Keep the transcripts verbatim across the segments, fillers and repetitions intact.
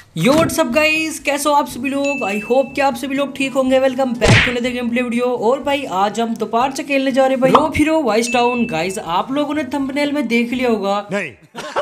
यो WhatsApp guys, कैसे हो आप सभी लोग। आई होप कि आप सभी लोग ठीक होंगे। Welcome back to another gameplay video. और भाई आज हम दोपहर से खेलने जा रहे हैं भाई रो फिरो वाइस टाउन। गाइस आप लोगों ने थंबनेल में देख लिया होगा नहीं।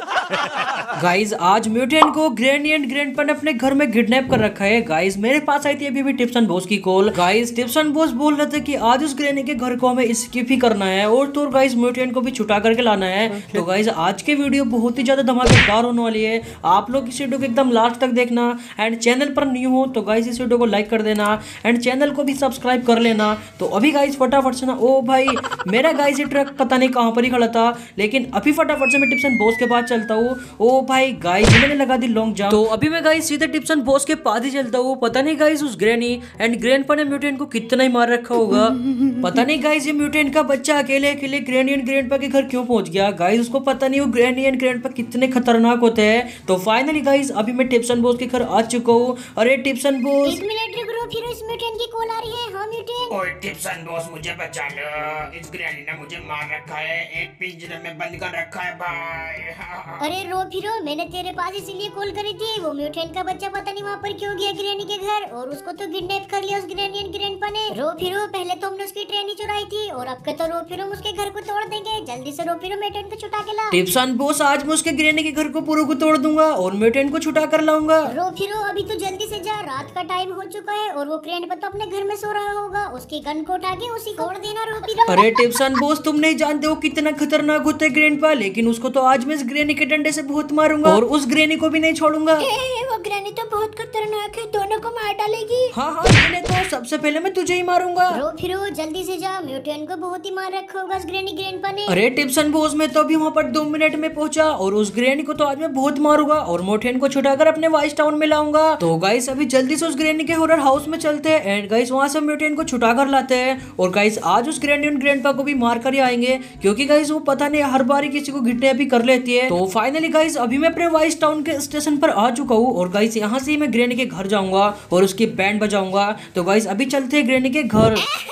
गाइस आज म्यूटेंट को ग्रैनी एंड ग्रैंडपा ने अपने घर में किडनैप कर रखा है। गाइस मेरे पास आई थी अभी भी टिप्सन बॉस की कॉल। गाइस टिप्सन बॉस बोल रहे थे कि आज उस ग्रैनी के घर को हमें स्किप ही करना है और तो गाइस म्यूटेंट को भी छुटा करके लाना है। okay. तो गाइस आज के वीडियो बहुत ही ज्यादा धमाकेदार होने वाली है। आप लोग इस वीडियो को एकदम लास्ट तक देखना एंड चैनल पर न्यू हो तो गाइस इस वीडियो को लाइक कर देना एंड चैनल को भी सब्सक्राइब कर लेना। तो अभी गाइस फटाफट से ना, ओ भाई मेरा गाइस ये ट्रक पता नहीं कहाँ पर ही खड़ा था, लेकिन अभी फटाफट से मैं टिप्सन बॉस के पास चलता हूँ। ओ भाई गाइस मैंने लगा दी लॉन्ग जंप। तो अभी मैं गाइस सीधे टिप्सन बॉस के पास ही चलता हूँ। पता नहीं गाइस उस ग्रैनी एंड ग्रैंडपा ने म्यूटेंट को कितना ही मार रखा होगा। पता नहीं गाइस ये म्यूटेंट का बच्चा अकेले अकेले ग्रैनी एंड ग्रैंडपा के घर क्यों पहुंच गया। गाइस उसको पता नहीं वो ग्रैनी एंड ग्रैंडपा कितने खतरनाक होते हैं। तो फाइनली गाइस अभी मैं टिप्सन बॉस के घर आ चुका हूँ। अरे टिप्सन बॉस, एक मिनट रुक रो, फिर इस म्यूटेंट की कॉल आ रही है। हाँ म्यूटेंट। ओए टिप्सन बॉस मुझे बचा लो, इस ग्रैनी ने मुझे मार रखा है, एक पिंजरे में बंद कर रखा है भाई। अरे रो फिरो, मैंने तेरे पास इसीलिए कॉल करी थी। वो म्यूटेंट का बच्चा पता नहीं वहाँ पर क्यों गया ग्रैनी के घर और उसको तो किडनैप कर लिया उस ग्रैनी एंड ग्रैंडपा ने। रो फिरो पहले तो हमने उसकी ट्रेनी चुराई थी और अब के तो रो फिरो उसके घर को तोड़ देंगे। जल्दी से रो फिरो म्यूटेंट को छुटा के ला। टिप्सन बॉस आज मैं उसके ग्रैनी के घर को पूरा को तोड़ दूंगा और म्यूटेंट को छुटा कर लाऊंगा। रो फिरो अभी तो जल्दी से जा, रात का टाइम हो चुका है और वो ग्रैंडपा तो अपने घर में सो रहा होगा। उसकी गन को उठा के उसी को तोड़ देना रो फिरो। अरे टिप्सन बॉस तुम नहीं जानते हो कितना खतरनाक होता है ग्रैंडपा, लेकिन उसको तो आज मैं इस ग्रैनी के डंडे से बहुत मारूंगा और उस ग्रैनी को भी नहीं छोड़ूंगा। ए, वो ग्रैनी तो बहुत खतरनाक है, दोनों को मार डालेगी। हाँ हाँ मैंने तो सबसे पहले मैं तुझे ही मारूंगा। रो फिरो जल्दी से जा, म्यूटेंट को बहुत ही मार रखा होगा उस ग्रैनी ग्रैंडपा ने। अरे टिप्सन बॉस मैं तो अभी वहाँ पर दो मिनट में पहुंचा और उस ग्रैनी को तो आज मैं बहुत मारूंगा और म्यूटेंट को छुटाकर अपने वाइस टाउन में लाऊंगा। तो गाइस अभी जल्दी से उस ग्रैनी के हॉरर हाउस में चलते हैं एंड गाइस वहाँ से म्यूटेंट को छुटा कर लाते हैं। और गाइस आज उस ग्रैनी और ग्रैंडपा को भी मार कर ही आएंगे, क्योंकि गाइस वो पता नहीं हर बार किसी को किडनैप भी कर लेती है। तो फाइनली गाइस अभी मैं अपने वाइस टाउन के स्टेशन पर आ चुका हूँ और गाइस यहाँ से ही मैं ग्रैनी के घर जाऊंगा और उसकी बैंड बजाऊंगा। तो गाइस अभी चलते हैं ग्रैनी के घर।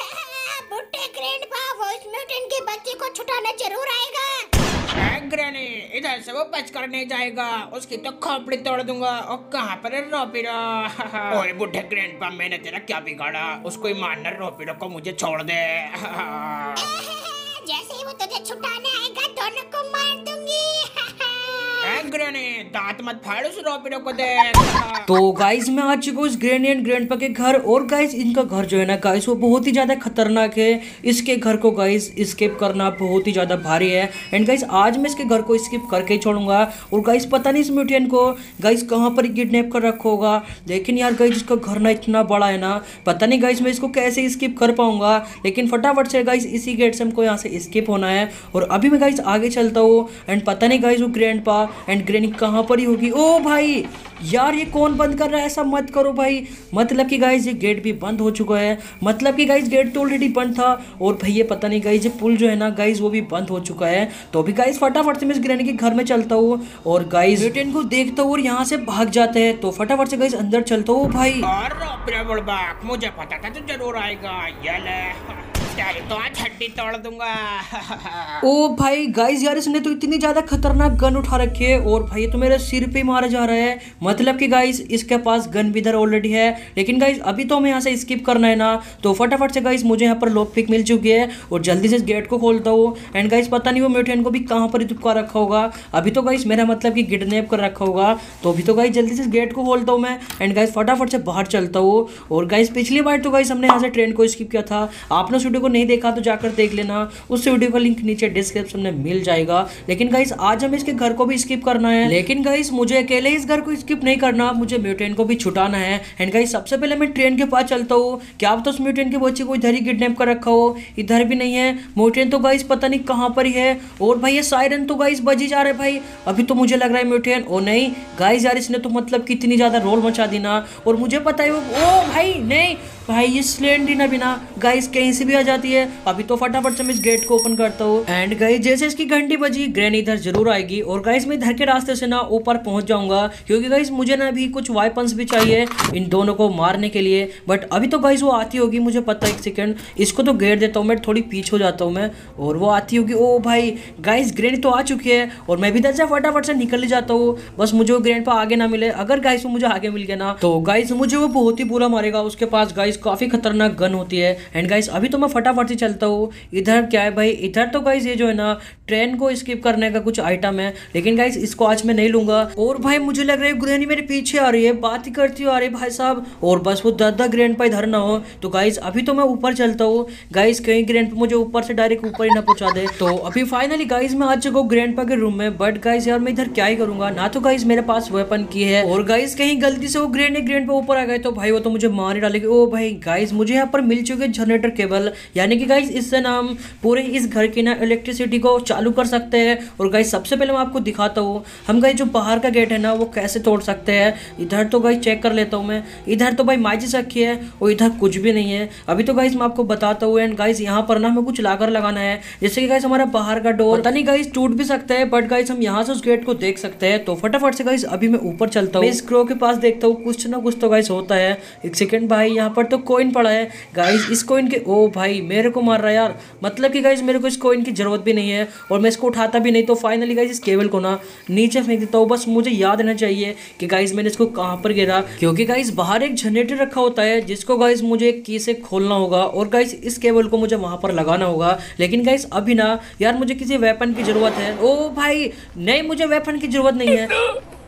बुड्ढे ग्रैंडपा वो इस म्यूटेंट के बच्चे को छुटाना जरूर आएगा। ग्रैनी इधर से वो बच कर नहीं जाएगा, उसकी तो खोपड़ी तोड़ दूंगा। और कहाँ पर है रोपिरो? ओए बुढ़े ग्रैंडपा मैंने तेरा क्या बिगाड़ा, उसको ही मारना, रोपिरो को मुझे छोड़ दे। जैसे ही वो तुझे छुटाने आएगा दोनों को मार दूंगी। ग्रैनी दांत मत फाड़ उस रोपिरो को दे। तो गाइस मैं आ चुका हूँ इस ग्रैनी एंड ग्रैंडपा के घर और गाइस इनका घर जो है ना गाइस वो बहुत ही ज्यादा खतरनाक है। इसके घर को गाइस स्किप करना बहुत ही ज्यादा भारी है एंड गाइस आज मैं इसके घर को स्किप करके ही छोड़ूंगा। और गाइस पता नहीं इस म्यूटेंट को गाइस कहाँ पर किडनैप कर रखा होगा, लेकिन यार गाइस इसका घर ना इतना बड़ा है ना, पता नहीं गाइस मैं इसको कैसे स्किप कर पाऊंगा। लेकिन फटाफट से गाइस इसी गेट से हमको यहाँ से स्किप होना है और अभी मैं गाइस आगे चलता हूँ एंड पता नहीं गाइस वो ग्रैंडपा एंड ग्रैनी कहाँ पर ही होगी। ओ भाई यार ये कौन बंद कर रहा है, ऐसा मत करो भाई। मतलब कि गाइस ये गेट भी बंद हो चुका है, मतलब कि गाइस गेट तो ऑलरेडी बंद था और भाई ये पता नहीं गाइस ये पुल जो है ना गाइस वो भी बंद हो चुका है। तो अभी गाइस फटाफट से मैं इस ग्रैनी के घर में चलता हूँ और गाइस म्यूटेंट को देखता हूँ और यहाँ से भाग जाते हैं। तो फटाफट से गाइस अंदर चलता हूँ भाई। और रोपिरो बुड़बक मुझे पता था तू जरूर आएगा, ये ले तेरी तो आज हड्डी तोड़ दूंगा। ओ भाई गाइस यार इसने तो इतनी ज्यादा खतरनाक गन उठा रखी है और भाई ये तो मेरे सिर पे मारा जा रहा है। मतलब कि गाइस इसके पास गन भी इधर ऑलरेडी है, लेकिन गाइस अभी तो हमें यहाँ से स्किप करना है ना। तो फटाफट से गाइस मुझे यहाँ पर लॉक पिक मिल चुकी है और जल्दी से इस गेट को खोलता हूँ एंड गाइस पता नहीं वो म्यूटेंट को भी कहाँ पर चिपका रखा होगा। अभी तो गाइस मेरा मतलब कि किडनैप कर रखा होगा। तो अभी तो गाइस जल्दी से इस गेट को खोलता हूँ मैं एंड गाइस फटाफट से बाहर चलता हूँ। और गाइस पिछली बार तो गाइस हमने यहाँ से ट्रेन को स्किप किया था, आपने उस वीडियो को नहीं देखा तो जाकर देख लेना, उस वीडियो का लिंक नीचे डिस्क्रिप्शन में मिल जाएगा। लेकिन गाइस आज हमें इसके घर को भी स्किप करना है, लेकिन गाइस मुझे अकेले इस घर को स्किप नहीं करना, मुझे म्यूटेंट को भी छुटाना है। एंड गाइस सबसे पहले मैं ट्रेन के पास चलता हूँ। क्या आप तो उस म्यूटेंट के बच्चे को इधर ही किडनैप कर रखा हो, इधर भी नहीं है म्यूटेंट तो गाइस पता नहीं कहाँ पर ही है। और भाई ये सायरन तो गाइस बज ही जा रहा है भाई, अभी तो मुझे लग रहा है म्यूटेंट। ओ नहीं गाइस यार इसने तो मतलब कितनी ज्यादा रोल मचा दी ना, और मुझे पता है वो, ओ भाई नहीं भाई ये स्लेंडरीना भी ना गाइस कहीं से भी आ जाती है। अभी तो फटाफट से मैं इस गेट को ओपन करता हूँ एंड गाइस जैसे इसकी घंटी बजी ग्रैनी इधर जरूर आएगी और गाइस मैं इधर के रास्ते से ना ऊपर पहुंच जाऊंगा, क्योंकि गाइस मुझे ना अभी कुछ वाइपन्स भी चाहिए इन दोनों को मारने के लिए। बट अभी तो गाइस वो आती होगी, मुझे पता है। एक सेकंड इसको तो घेर देता हूँ मैं, थोड़ी पीछे हो जाता हूँ मैं और वो आती होगी। ओ भाई गाइस ग्रैनी तो आ चुकी है और मैं भी इधर से फटाफट से निकल ही जाता हूँ, बस मुझे वो ग्रैंड पा आगे ना मिले। अगर गाइस वो मुझे आगे मिल गया ना तो गाइस मुझे वो बहुत ही बुरा मारेगा। उसके पास गाइस काफी खतरनाक गन होती है। एंड गाइस अभी तो मैं फटाफट से चलता हूँ। इधर क्या है भाई, इधर तो गाइस ये जो है ना ट्रेन को स्किप करने का कुछ आइटम है, लेकिन गाइस इसको आज मैं नहीं लूंगा। और भाई मुझे लग रहा है ग्रैनी मेरे पीछे आ रही है, बात ही करती हुई आ रही है भाई साहब। और बस वो दादा ग्रैंड पा इधर ना हो। तो गाइस अभी तो मैं ऊपर चलता हूँ। गाइस कहीं ग्रैंड पा मुझे ऊपर से डायरेक्ट ऊपर ही ना पहुंचा दे। तो अभी फाइनली गाइस मैं आ चुका हूँ ग्रैंड पा के रूम में। बट गाइस यार मैं इधर क्या ही करूंगा, ना तो गाइस मेरे पास वेपन की है और गाइस कहीं गलती से वो ग्रैंड ग्रैंड पा ऊपर आ गए तो भाई वो तो मुझे मार ही डालेगी। ओ भाई गाइस मुझे यहाँ पर मिल चुके जनरेटर केबल, यानी कि गाइस इससे ना हम पूरे इस घर की ना इलेक्ट्रिसिटी को चालू कर सकते हैं। और गाइस सबसे पहले मैं आपको दिखाता हूँ हम गाइस जो बाहर का गेट है ना वो कैसे तोड़ सकते हैं। इधर तो गाइस चेक कर लेता हूँ मैं। इधर तो भाई माचिस रखी है और इधर कुछ भी नहीं है। अभी तो गाइस मैं आपको बताता हूँ। एंड गाइस यहाँ पर ना हमें कुछ लाकर लगाना है, जैसे कि गाइस हमारा बाहर का डोर पता नहीं गाइस टूट भी सकता है, बट गाइस हम यहाँ से उस गेट को देख सकते हैं। तो फटाफट से गाइस अभी मैं ऊपर चलता हूँ, इस क्रो के पास देखता हूँ कुछ ना कुछ तो गाइस होता है। एक सेकंड भाई यहाँ पर तो कॉइन पड़ा है गाइस, इस कॉइन के ओ भाई मेरे को मार रहा है यार। मतलब कि गाइस मेरे को इस कॉइन की जरूरत भी नहीं है और मैं इसको उठाता भी नहीं। तो फाइनली गाइस इस केबल को ना नीचे फेंक देता हूँ। बस मुझे याद रहना चाहिए कि गाइस मैंने इसको कहाँ पर गिरा, क्योंकि गाइस बाहर एक जनरेटर रखा होता है जिसको गाइस मुझे एक की से खोलना होगा और गाइस इस केबल को मुझे वहां पर लगाना होगा। लेकिन गाइस अभी ना यार मुझे किसी वेपन की जरूरत है। ओ भाई नहीं, मुझे वेपन की जरूरत नहीं है।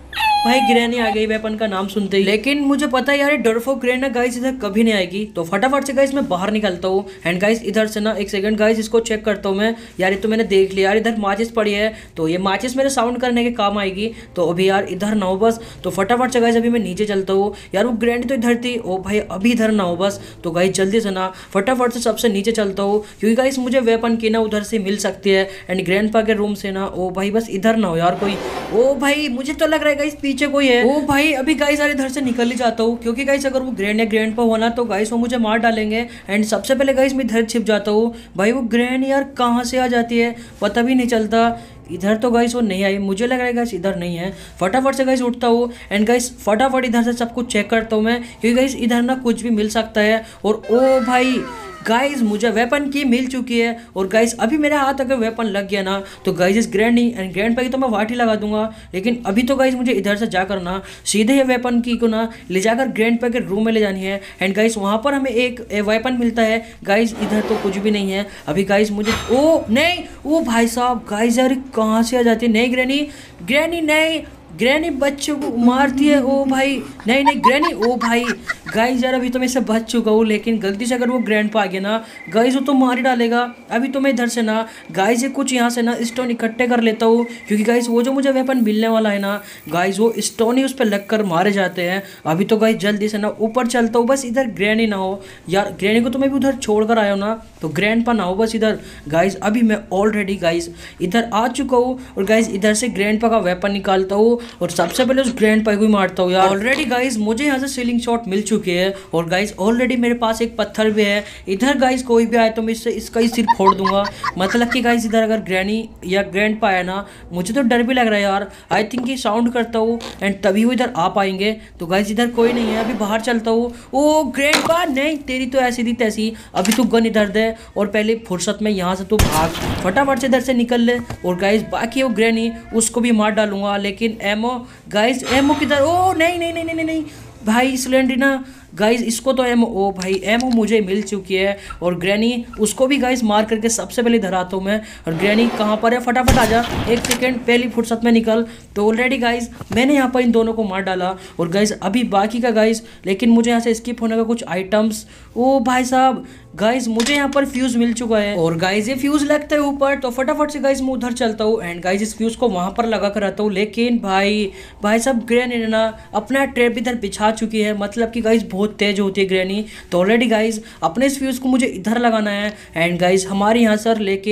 भाई ग्रैनी आ गई वेपन का नाम सुनते ही, लेकिन मुझे पता है यार डरफोक ग्रैंड ना गाइस इधर कभी नहीं आएगी। तो फटाफट से गाइस मैं बाहर निकलता हूँ। एंड गाइस इधर से ना एक सेकंड गाइस इसको चेक करता हूँ मैं। यार ये तो मैंने देख लिया यार, इधर माचिस पड़ी है तो ये माचिस मेरे साउंड करने के काम आएगी। तो अभी यार इधर ना हो बस। तो फटाफट से गाइस अभी मैं नीचे चलता हूँ। यार वो ग्रैंड तो इधर थी, ओ भाई अभी इधर ना हो बस। तो गाइस जल्दी से ना फटाफट से सबसे नीचे चलता हूँ, क्योंकि गाइस मुझे वेपन की ना उधर से मिल सकती है। एंड ग्रैंड पा के रूम से ना ओ भाई बस इधर ना हो यार कोई। ओ भाई मुझे तो लग रहा है गाइस पीछे कोई है। ओ भाई अभी गाइस यार इधर से निकल ही जाता हूँ, क्योंकि गाइस अगर वो ग्रैंड या ग्रैंड पा होना तो गाइस वो मुझे मार डालेंगे। एंड सबसे पहले गाइस मैं इधर छिप जाता हूँ। भाई वो ग्रैंड यार कहाँ से आ जाती है पता भी नहीं चलता। इधर तो गाइस वो नहीं आई, मुझे लग रहा है गाइस इधर नहीं है। फटाफट से गाइस उठता हूँ एंड गाइस फटाफट इधर से सब कुछ चेक करता हूँ मैं, क्योंकि गाइस इधर ना कुछ भी मिल सकता है। और ओ भाई गाइस मुझे वेपन की मिल चुकी है। और गाइस अभी मेरे हाथ अगर वेपन लग गया ना तो गाइस इस ग्रैंडी एंड ग्रैंड पा की तो मैं वाट ही लगा दूंगा। लेकिन अभी तो गाइस मुझे इधर से जाकर ना सीधे ये वेपन की को ना ले जाकर ग्रैंड पा के रूम में ले जानी है। एंड गाइस वहां पर हमें एक वेपन मिलता है। गाइस इधर तो कुछ भी नहीं है अभी। गाइस मुझे ओ नहीं, ओ भाई साहब गाइस यार कहाँ से आ जाती है। नहीं ग्रैनी, ग्रैनी नहीं, ग्रैनी बच्चों को मारती है। ओ भाई नहीं नहीं ग्रैनी, ओ भाई गाइस यार अभी तो मैं इससे बच चुका हूँ, लेकिन गलती से अगर वो ग्रैंड पा गया ना गाइस वो तो मार ही डालेगा। अभी तो मैं इधर से ना गाइस ये कुछ यहाँ से ना स्टोन इकट्ठे कर लेता हूँ, क्योंकि गाइस वो जो मुझे वेपन मिलने वाला है ना गाइस वो स्टोन ही उस पर लग कर मारे जाते हैं। अभी तो गाइस जल्दी से ना ऊपर चलता हूँ, बस इधर ग्रैनी ना हो यार। ग्रैनी को तो मैं भी उधर छोड़ कर आया हूँ ना, तो ग्रैंड पा ना हो बस इधर। गाइस अभी मैं ऑलरेडी गाइस इधर आ चुका हूँ और गाइस इधर से ग्रैंड पा का वेपन निकालता हूँ और सबसे पहले उस ग्रैंड पा को ही मारता हूँ यार। ऑलरेडी गाइस मुझे यहाँ से सीलिंग शॉट मिल चुकी है और गाइस ऑलरेडी मेरे पास एक पत्थर भी है। इधर गाइस कोई भी आए तो मैं इससे इसका ही सिर फोड़ दूंगा। मतलब कि गाइस इधर अगर ग्रैनी या ग्रैंड पा है ना मुझे तो डर भी लग रहा है यार। आई थिंक ये साउंड करता हूँ एंड तभी वो इधर आ पाएंगे। तो गाइस इधर कोई नहीं है, अभी बाहर चलता हूँ। ओ ग्रैंड पा नहीं, तेरी तो ऐसी थी तैसी। अभी तू गन इधर दे और पहले फुर्सत में यहाँ से तू भाग, फटाफट से इधर से निकल ले। और गाइस बाकी वो ग्रैनी उसको भी मार डालूंगा। लेकिन एमो गाइस एमो किधर, ओ नहीं नहीं नहीं नहीं नहीं भाई स्लेंडरीना गाइस इसको तो एमो, ओ भाई एमो मुझे मिल चुकी है। और ग्रैनी उसको भी गाइस मार करके सबसे पहले धराता हूँ मैं। और ग्रैनी कहाँ पर है, फटाफट आ जा, एक सेकेंड पहली फुर्सत में निकल। तो ऑलरेडी गाइस मैंने यहाँ पर इन दोनों को मार डाला। और गाइस अभी बाकी का गाइस, लेकिन मुझे यहाँ से स्किप होने का कुछ आइटम्स, ओ भाई साहब गाइस मुझे यहाँ पर फ्यूज मिल चुका है। और गाइस ये फ्यूज लगता है ऊपर, तो फटाफट से गाइस मैं उधर चलता हूँ एंड गाइस इस फ्यूज को वहां पर लगा कर रहता हूँ। लेकिन भाई भाई साहब ग्रैनी ना अपना ट्रैप इधर बिछा चुकी है। मतलब कि गाइस बहुत तेज होती है ग्रैनी। तो ऑलरेडी गाइस अपने इस फ्यूज को मुझे इधर लगाना है एंड गाइस हमारे यहाँ सर, लेकिन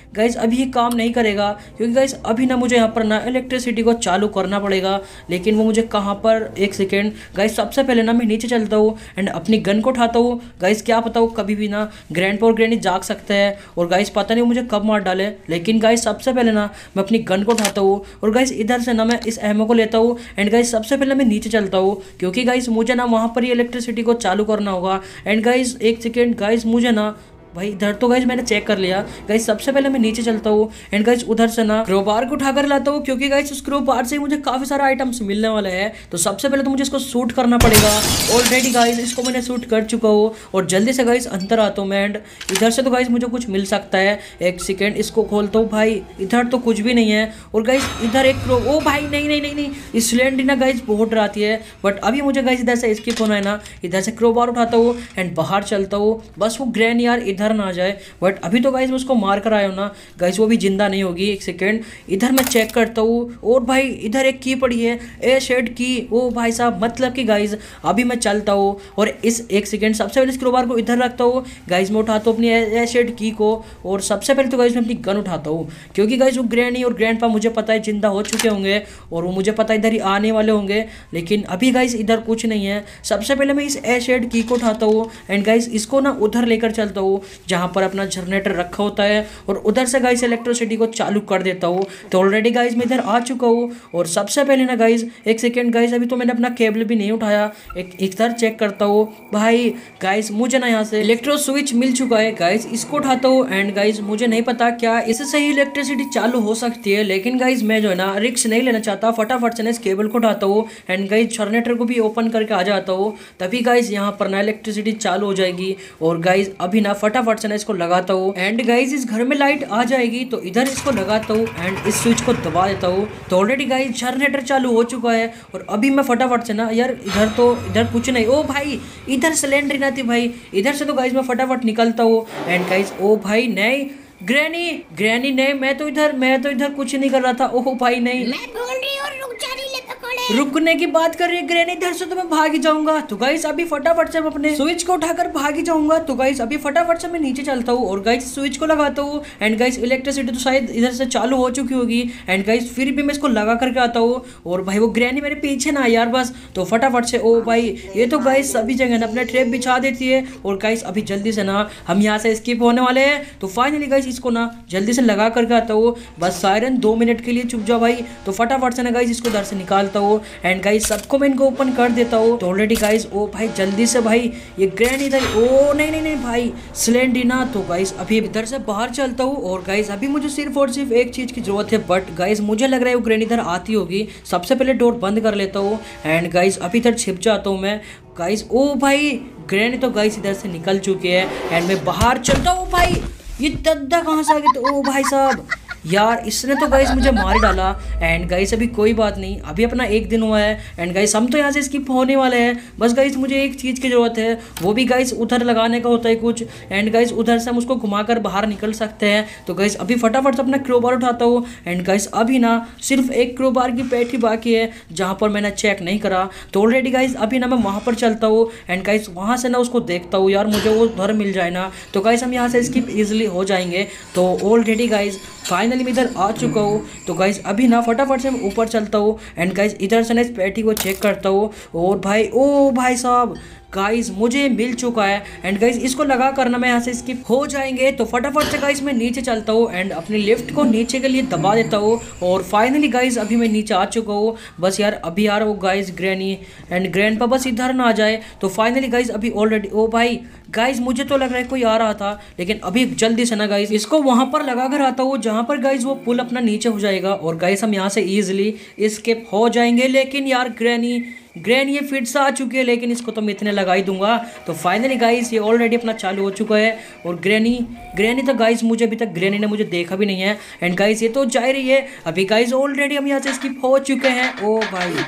गाइज अभी ये काम नहीं करेगा, क्योंकि गाइज अभी ना मुझे यहाँ पर ना इलेक्ट्रिसिटी को चालू करना पड़ेगा। लेकिन वो मुझे कहाँ पर, एक सेकेंड गाइज, सबसे पहले ना मैं नीचे चलता हूँ एंड अपनी गन को उठाता हूँ। गाइज क्या पता हो कभी भी ना ग्रैंडपा और ग्रैनी जाग सकते हैं और गाइज पता नहीं मुझे कब मार डाले। लेकिन गाइज सबसे पहले ना मैं अपनी गन को उठाता हूँ और गाइज इधर से ना मैं इस एमओ को लेता हूँ एंड गाइज सबसे पहले मैं नीचे चलता हूँ, क्योंकि गाइज मुझे ना वहाँ पर ही इलेक्ट्रिसिटी को चालू करना होगा। एंड गाइज एक सेकेंड गाइज, मुझे ना भाई इधर तो गाइज मैंने चेक कर लिया। गाइज सबसे पहले मैं नीचे चलता हूँ एंड गाइज उधर से ना क्रोबार को उठाकर लाता हूँ, क्योंकि गाइज उस क्रोबार से मुझे काफी सारा आइटम्स मिलने वाले हैं। तो सबसे पहले तो मुझे इसको शूट करना पड़ेगा। ऑलरेडी गाइज इसको मैंने शूट कर चुका हूँ और जल्दी से गाइज अंदर आता हूँ मैं एंड इधर से तो गाइज मुझे कुछ मिल सकता है। एक सेकेंड इसको खोलता हूँ। भाई इधर तो कुछ भी नहीं है और गाइज इधर एक क्रो, ओ भाई नहीं नहीं नहीं नहीं इस सिलेंडर ना गाइज बहुत डराती है। बट अभी मुझे गाइज इधर से स्किप होना है ना, इधर से क्रोबार उठाता हूँ एंड बाहर चलता हूँ। बस वो ग्रैनी यार इधर ना आ जाए। बट अभी तो गाइज मैं उसको मार कर आया हूँ ना गाइज, वो भी जिंदा नहीं होगी। एक सेकेंड इधर मैं चेक करता हूँ और भाई इधर एक की पड़ी है, ए शेड की। ओ भाई साहब मतलब कि गाइज अभी मैं चलता हूँ और इस एक सेकेंड सबसे पहले इस क्रोबार को इधर रखता हूँ। गाइज मैं उठाता हूँ अपनी ए शेड की को और सबसे पहले तो गाइज मैं अपनी गन उठाता हूँ, क्योंकि गाइज वो ग्रैनी और ग्रैंडपा मुझे पता है जिंदा हो चुके होंगे और वो मुझे पता है इधर ही आने वाले होंगे। लेकिन अभी गाइज इधर कुछ नहीं है। सबसे पहले मैं इस ए शेड की को उठाता हूँ एंड गाइज इसको ना उधर लेकर चलता हूँ जहाँ पर अपना जनरेटर रखा होता है और उधर से गाइस इलेक्ट्रिसिटी को चालू कर देता हूँ। तो ऑलरेडी गाइस मैं इधर आ चुका हूँ और सबसे पहले ना गाइस एक सेकेंड गाइस, अभी तो मैंने अपना केबल भी नहीं उठाया, एक इधर चेक करता हूँ। भाई गाइस मुझे ना यहाँ से इलेक्ट्रो स्विच मिल चुका है। गाइस इसको उठाता हूँ एंड गाइस मुझे नहीं पता क्या इससे ही इलेक्ट्रिसिटी चालू हो सकती है, लेकिन गाइस मैं जो है ना रिस्क नहीं लेना चाहता। फटाफट से ना इस केबल को उठाता हूँ एंड गाइस जनरेटर को भी ओपन करके आ जाता हूँ, तभी गाइस यहाँ पर ना इलेक्ट्रिसिटी चालू हो जाएगी। और गाइस अभी ना फटाफट से ना इसको लगाता हूँ एंड गाइस इस घर में लाइट आ जाएगी। तो इधर इसको लगाता हूँ एंड इस स्विच को दबा देता हूँ। तो ऑलरेडी गाइस जनरेटर चालू हो चुका है और अभी मैं फटाफट से ना, यार इधर तो इधर कुछ नहीं, ओ भाई इधर सिलेंडर ना थी भाई। इधर से तो गाइस मैं फटाफट निकलता हूँ एंड गाइस ओ भाई नहीं ग्रैनी ग्रैनी नहीं, मैं तो इधर मैं तो इधर कुछ नहीं कर रहा था। ओह भाई नहीं, मैं बोल रही हूँ रुक जा रही ले पकड़े। रुकने की बात कर रही है ग्रैनी, इधर से तो मैं भाग ही जाऊंगा। तो गाइस अभी फटाफट से मैं अपने स्विच को उठाकर भाग ही जाऊंगा। तो गाइस अभी फटाफट से मैं नीचे चलता हूँ और गाइस स्विच को लगाता हूँ एंड गाइस इलेक्ट्रिसिटी तो शायद इधर से चालू हो चुकी होगी एंड गाइस फिर भी मैं इसको लगा करके आता हूँ और भाई वो ग्रैनी मेरे पीछे ना यार बस। तो फटाफट से, ओ भाई ये तो गाइस सभी जगह ना अपने ट्रैप बिछा देती है और गाइस अभी जल्दी से ना हम यहाँ से स्किप होने वाले हैं। तो फाइनली गाइस इसको ना जल्दी से लगा करके आता हूँ। बस सायरन दो मिनट के लिए चुप जाओ भाई। तो फटाफट से ना गाइस इसको इधर से निकालता हूँ एंड गाइस सबको मैं इनको ओपन कर देता हूँ। तो ऑलरेडी गाइस ओ भाई जल्दी से भाई ये ग्रैनी इधर, ओ नहीं नहीं नहीं भाई सिलेंडर। तो गाइस अभी इधर से बाहर चलता हूँ और गाइस अभी मुझे सिर्फ और सिर्फ एक चीज की जरूरत है। बट गाइस मुझे लग रहा है वो ग्रैनी इधर आती होगी। सबसे पहले डोर बंद कर लेता हूँ एंड गाइस अभी इधर छिप जाता हूँ मैं। गाइस ओ भाई ग्रैनी तो गाइस इधर से निकल चुकी है एंड मैं बाहर चलता हूँ। भाई ये दद्दा कहाँ से आ गया? तो ओ भाई साहब यार इसने तो गाइस मुझे मार डाला एंड गाइस अभी कोई बात नहीं, अभी अपना एक दिन हुआ है एंड गाइस हम तो यहाँ से स्किप होने वाले हैं। बस गाइस मुझे एक चीज़ की ज़रूरत है, वो भी गाइस उधर लगाने का होता है कुछ एंड गाइस उधर से हम उसको घुमाकर बाहर निकल सकते हैं। तो गाइस अभी फटाफट से अपना क्रोबार उठाता हूँ एंड गाइस अभी ना सिर्फ एक क्रोबार की पेटी बाकी है जहाँ पर मैंने चेक नहीं करा। तो ऑलरेडी गाइस अभी ना मैं वहाँ पर चलता हूँ एंड गाइस वहाँ से ना उसको देखता हूँ, यार मुझे वो उधर मिल जाए ना तो गाइस हम यहाँ से स्किप ईजिली हो जाएंगे। तो ऑलरेडी गाइस फाइनली मैं इधर आ चुका हूँ। तो गाइस अभी ना फटाफट से मैं ऊपर चलता हूँ एंड गाइस इधर से ना इस पेटी को चेक करता हूँ और भाई ओ भाई साहब गाइस मुझे मिल चुका है एंड गाइस इसको लगा करना मैं यहाँ से स्किप हो जाएंगे। तो फटाफट से गाइस मैं नीचे चलता हूँ एंड अपनी लिफ्ट को नीचे के लिए दबा देता हूँ और फाइनली गाइस अभी मैं नीचे आ चुका हूँ। बस यार अभी यार वो गाइस ग्रैनी एंड ग्रैंडपा बस इधर ना आ जाए। तो फाइनली गाइस अभी ऑलरेडी ओ भाई गाइस मुझे तो लग रहा है कोई आ रहा था, लेकिन अभी जल्दी से ना गाइस इसको वहां पर लगा कर आता हूँ जहां पर गाइस वो पुल अपना नीचे हो जाएगा और गाइस हम यहाँ से इजीली स्किप हो जाएंगे। लेकिन यार ग्रैनी ग्रैनी ये फिर से आ चुकी है, लेकिन इसको तो मैं इतने लगा ही दूंगा। तो फाइनली गाइस ये ऑलरेडी अपना चालू हो चुका है और ग्रैनी ग्रैनी तो गाइस मुझे अभी तक ग्रैनी ने मुझे देखा भी नहीं है एंड गाइस ये तो जा रही है। अभी गाइस ऑलरेडी हम यहाँ से स्किप हो चुके हैं। ओ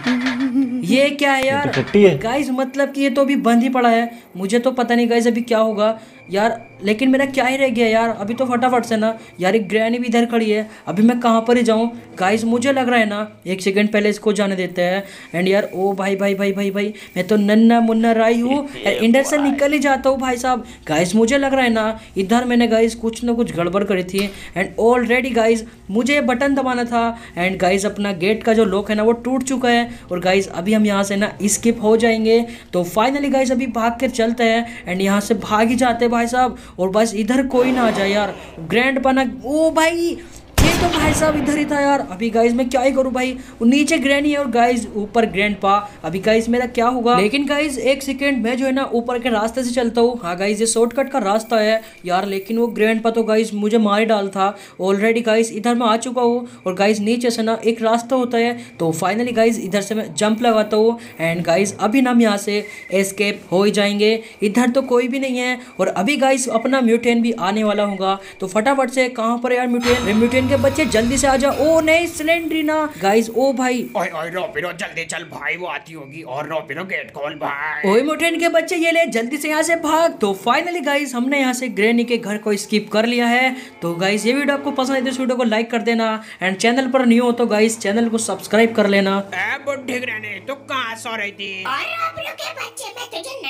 भाई ये क्या है यार गाइस, मतलब कि ये तो अभी बंद ही पड़ा है। मुझे तो पता नहीं गाइस अभी क्या होगा। यार लेकिन मेरा क्या ही रह गया यार, अभी तो फटाफट से ना यार एक ग्रैनी भी इधर खड़ी है, अभी मैं कहाँ पर ही जाऊँ गाइस। मुझे लग रहा है ना एक सेकंड पहले इसको जाने देते हैं। एंड यार ओ भाई भाई भाई भाई भाई मैं तो नन्ना मुन्ना राई हूँ, इंडर से निकल ही जाता हूँ भाई साहब। गाइस मुझे लग रहा है ना इधर मैंने गाइस कुछ ना कुछ गड़बड़ करी थी। एंड ऑलरेडी गाइस मुझे बटन दबाना था एंड गाइस अपना गेट का जो लॉक है ना वो टूट चुका है। और गाइस अभी हम यहाँ से ना स्किप हो जाएंगे। तो फाइनली गाइस अभी भाग कर चलते हैं एंड यहाँ से भाग ही जाते हैं भाई साहब। और बस इधर कोई ना आ जाए यार, ग्रैंड पाना ओ भाई ये तो भाई साहब इधर ही था यार। अभी गाइस मैं क्या ही करूं भाई, वो नीचे ग्रैनी है और गाइस ऊपर ग्रैंडपा। अभी गाइस मेरा क्या होगा। लेकिन गाइस एक सेकंड मैं जो है ना ऊपर के रास्ते से चलता हूँ। हाँ गाइस ये शॉर्टकट का रास्ता है यार, लेकिन वो ग्रैंडपा तो गाइस मुझे मार ही डाल था ऑलरेडी। गाइस इधर मैं आ चुका हूँ और गाइस नीचे से ना एक रास्ता होता है। तो फाइनली गाइस इधर से मैं जंप लगाता हूँ एंड गाइस अभी ना हम यहाँ से एस्केप हो ही जाएंगे। इधर तो कोई भी नहीं है और अभी गाइस अपना म्यूटेन भी आने वाला होगा। तो फटाफट से कहाँ पर यार म्यूटेन, म्यूटेन के बच्चे जल्दी से आ जा। ओ नहीं सिलेंड्रीना गाइस, ओ भाई ओए ओए रोपिरो जल्दी चल भाई, वो आती होगी। और रोपिरो गेट खोल भाई। ओए म्यूटेन के बच्चे ये ले जल्दी से यहाँ से भाग। तो फाइनली गाइस हमने यहाँ से ग्रैनी के घर को स्किप कर लिया है। तो गाइस ये वीडियो आपको पसंद है तो इस वीडियो को लाइक कर देना एंड चैनल पर न्यू हो तो गाइस चैनल को सब्सक्राइब कर लेना। ए बुढ़ी ग्रैनी तू कहाँ सो रही थी? और रोपिरो के बच्चे मैं तुझे